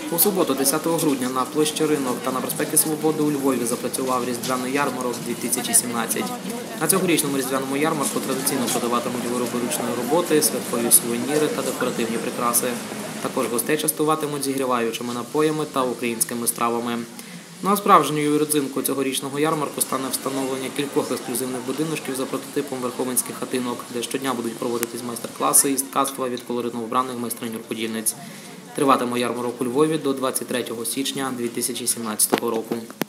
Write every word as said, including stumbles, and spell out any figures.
У суботу, десятого грудня, на площі Ринок та на проспекті Свободи у Львові запрацював різдвяний ярмарок дві тисячі сімнадцять. На цьогорічному різдвяному ярмарку традиційно продаватимуть вироби ручної роботи, святкові сувеніри та декоративні прикраси. Також гостей частуватимуть зігріваючими напоями та українськими стравами. Ну а справжньою родзинкою цьогорічного ярмарку стане встановлення кількох ексклюзивних будиночків за прототипом верховинських хатинок, де щодня будуть проводитись майстер-класи із ткацтва від колоритно вбраних майстринь-рукодільниць. Триватиме ярмарок у Львові до двадцять третього січня дві тисячі сімнадцятого року.